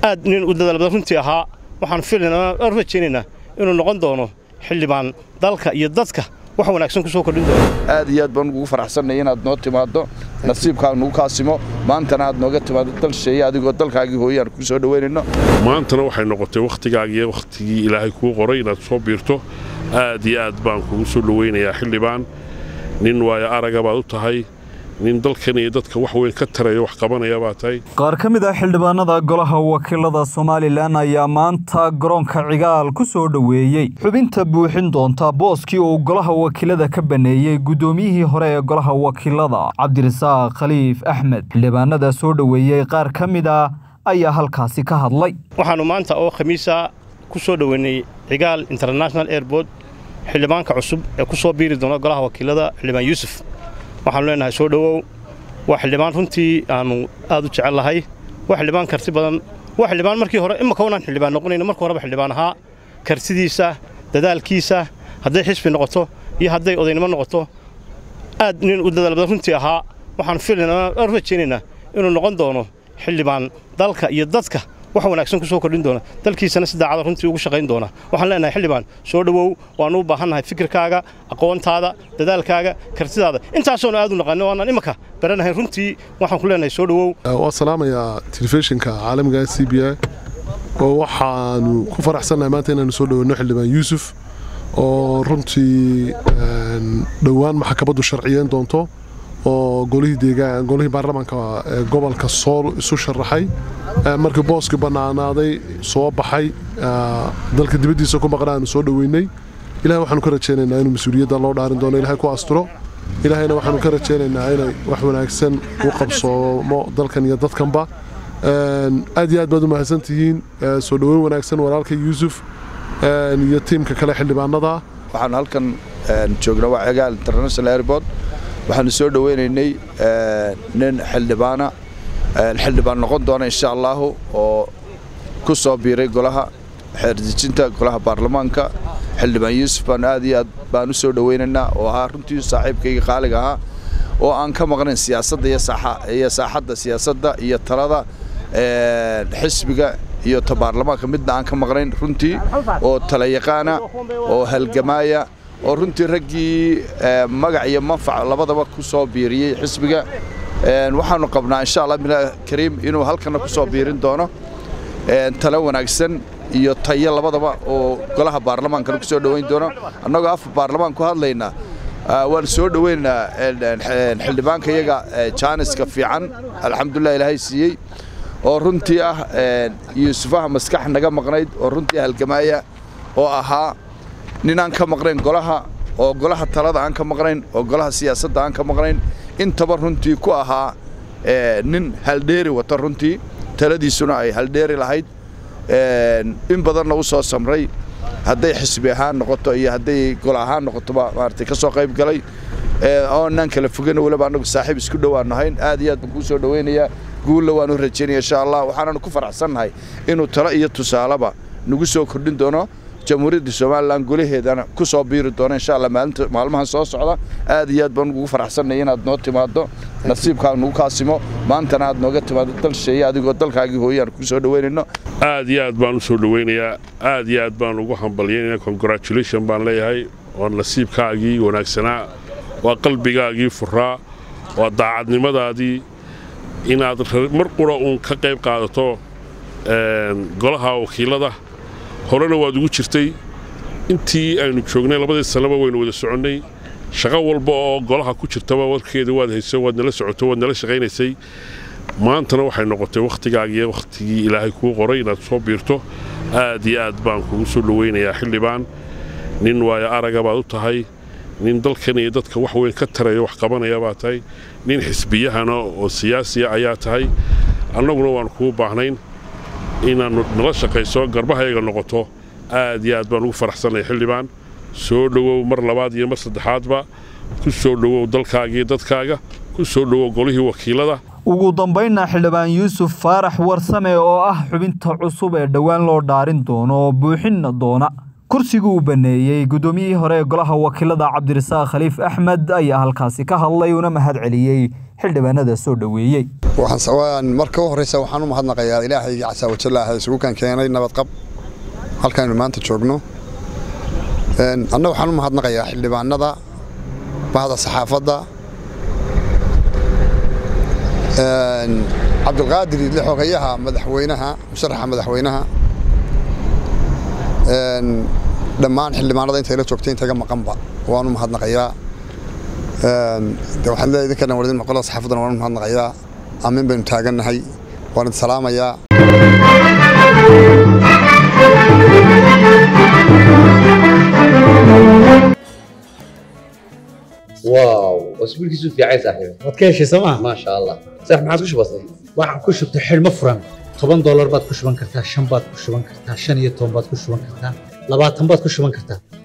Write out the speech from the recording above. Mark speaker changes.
Speaker 1: aad nin u dadaal badan runtii ahaa waxaan filaynaa rajaynayna inuu noqon doono xildhibaan dalka iyo dadka wax wanaagsan ku soo kordhin doono
Speaker 2: aad iyo aad baan ugu faraxsanahay inaad noo timaado nasiibkaaga nagu kaasimo maantana aad nooga timaado dal sheey adigoo dalkaagii hooyaan ku soo dhaweynayno
Speaker 3: maantana waxay noqotay waqtigii ilaahay kuu qoray inaad soo biirto aad iyo aad baan kugu soo dhaweynayaa xildhibaan nin waayo araga baad u tahay nin dalkan iyo dadka wax weyn ka taraya wax qabanaya baa tahay
Speaker 4: qaar ka mid ah xildhibaanada golaha wakiilada Soomaaliland ayaa maanta garoonka Cigaal ku soo dhaweeyay xubinta buuxin doonta booskii uu golaha wakiilada ka baneeyay gudoomiyihii hore ee golaha wakiilada Cabdirasaaq Khaliif Axmed xildhibaanada soo dhaweeyay qaar ka mid ah ayaa halkaasi ka hadlay
Speaker 1: waxaanu maanta oo khamiisa ku soo dhaweynay Cigaal International Airport xildhibaanka cusub ee ku soo biiri doona golaha wakiilada xildhibaan Yuusuf waxaan leenahay soo dhawow wax xildhibaan runtii aanu aad u jecel lahay wax xildhibaan karti badan wax xildhibaan markii hore imaka wanaan xildhibaan noqonayna markii hore xildhibaan ahaa kartidiisa dadaalkiisa haday xisbi noqoto iyo haday odaynimo noqoto aad nin u dadaal badan runtii ahaa waxaan filaynaa rajaynayna inuu noqon doono xildhibaan dalka iyo dadka wax wanaagsan ku soo kordhin doona dalkiisana si daacad runtii ugu shaqayn doona waxaan leenahay xildhibaan soo dhawow waan u baahanahay fikirkaaga aqoontaada dadaalkaaga kartidaada intaasoo aad u naqaan waan imaka baranahay runtii waxaan ku leenahay soo dhawow
Speaker 5: waa salaamaya telefishinka caalamiga CBA oo waxaanu ku faraxsanahay maanta inaanu soo dhaweyno xildhibaan Yuusuf oo runtii dhawaan maxkamaddu sharciyeyn doonto oo golihii baarlamaanka gobolka Sool isu sharaxay markii booski banaanaaday soo baxay dalka dibadiisa ku maqnaan soo dhaweynay ilaahay waxaanu ka rajaynaynaa inuu mas'uuliyadda loo dhaarin doono ilaahay ku asturo ilaahayna waxaanu ka rajaynaynaa inay wax wanaagsan u qabsoomo dalkan iyo dadkanba aad iyo aad baad u mahadsantihiin soo dhaweyn wanaagsan walaalka Yuusuf iyo tiimka kale xildhibaanada
Speaker 2: waxaan halkan joognaa waa Cigaal International Airport waxaan soo dhaweynaynay nin xildhibaan noqon doona insha Allah oo ku soo biiray golaha xeerdejinta golaha baarlamaanka xildhibaan Yuusuf baan aad iyo aad baan u soo dhaweynaynaa oo ah runtii saaxiibkayga qaaliga ah oo aan ka maqnayn siyaasadda iyo saaxadda siyaasadda iyo talada xisbiga iyo baarlamaanka midna aan ka maqnayn runtii oo tala yaqaana oo halgamaaya oo runtii raggii magac iyo manfac labadaba ku soo biiriyay xisbiga waxaanu qabnaa insha Allah bilaa kariim inuu halkan ku soo biirin doono tala wanaagsan iyo tayo labadaba oo golaha baarlamaanka ku soo dhaweyn doono annagoo af baarlamaanka ku hadlayna waan soo dhaweynaa xildhibaanka iyaga jaaniska fiican alxamdulillah ilaahay siiyay oo runtii ah Yuusufaha maskax naga maqnayd oo runtii halgamaaya oo ahaa nin aan ka maqnayn golaha oo golaha talada aan ka maqnayn oo golaha siyaasadda aan ka maqnayn intaba runtii ku ahaa nin haldheeri wata runtii taladiisuna ay haldheeri lahayd in badanna u soo samray hadday xisbi ahaan noqoto iyo hadday gol ahaan noqotoba maartay ka soo qayb galay oo nan kala fogana waliba anagu saaxiib isku dhawaan nahayn aad iyo aad baan ku soo dhaweynayaa guul waan u rajaynayaa insha Allah waxaan ku faraxsanahay inuu talo iyo tusaalaba nagu soo kordhin doono jamhuuriyadda Soomaaliland golaheedana ku soo biiri doona insha Allah maalmahan soo socda aad iyo aad baan ugu faraxsanahay inaad noo timaado nasiibkaaga nagu kaasimo maantana aad nooga timaado dal sheey adigoo dalkaagii hooyaan ku soo dhaweynayno
Speaker 3: aad iyo aad baan u soo dhaweynayaa aad iyo aad baan ugu hambalyeynaa congratulations baan leeyahay oo nasiibkaagii wanaagsanaa waa qalbigaagii furaa waa daacadnimadaadii inaad mar qura uun ka qayb qaadato golaha wakiilada horena waad ugu jirtay intii aynu joognay labadii sanaba waynu wada soconnay shaqo walba oo golaha ku jirtaba warkeeda waad hayso waad nala socoto waad nala shaqaynaysay maantana waxay noqotay waqtigii ilaahay kuu qoray inaad soo biirto aad iyo aad baan kugu soo dhaweynayaa xildhibaan nin waayo araga baad u tahay nin dalkan iyo dadka wax weyn ka taraya wax qabanaya baa tahay nin xisbiyahana oo siyaasiya ayaa tahay annaguna waan kuu baahnayn inaanu nala shaqayso garbahayaga noqoto aad iyo aad baan ugu faraxsanahay xildhibaan soo dhawow mar labaad iyo mar saddexaadba ku soo dhawow dalkaaga iyo dadkaaga ku soo dhawow golihii wakiilada
Speaker 4: ugu dambeynna xildhibaan Yuusuf Faarax Warsame oo ah xubinta cusub ee dhawaan loo dhaarin doono oo buuxin doona kursiga uu baneeyay gudoomiyihii hore ee golaha wakiilada Cabdirasaaq Khaliif Axmed ayaa halkaasi ka hadlay una mahad celiyay xildhibaanada soo dhaweeyay.
Speaker 6: waxaan marka u horeysa waxaan u mahadnaqayaa Ilaahay Casa wa Jalla isugu kan keenay nabad qab halkaan maanta joogno anna waxaan u mahadnaqayaa xildhibaanada bahda saxaafadda Cabdulqaadir Xogayaha madaxweynaha musharaxa madaxweynaha dhammaan xildhibaanada inta la joogtay inta maqanba waan u mahadnaqayaa waxaan leeyahay idinka waradin maqalada saxaafadda waan u mahadnaqayaa aamin baan taaganahay waan salaamayaa
Speaker 7: واو اسبوعك في عايز صاحبي
Speaker 8: wadkeeshi sama
Speaker 7: ما شاء الله صح ما عادش بسيط
Speaker 8: waxaan ku shubtay xilmo furan $10 baad ku shuban kartaa 5 baad ku shuban kartaa 15 baad ku shuban kartaa 20 baad ku shuban kartaa